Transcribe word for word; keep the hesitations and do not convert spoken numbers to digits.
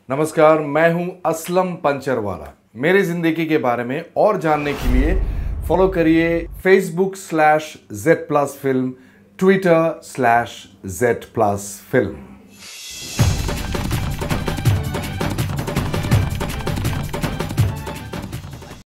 नमस्कार, मैं हूं असलम पंचरवाला। मेरी जिंदगी के बारे में और जानने के लिए फॉलो करिए Facebook slash Z plus film, Twitter slash Z plus film.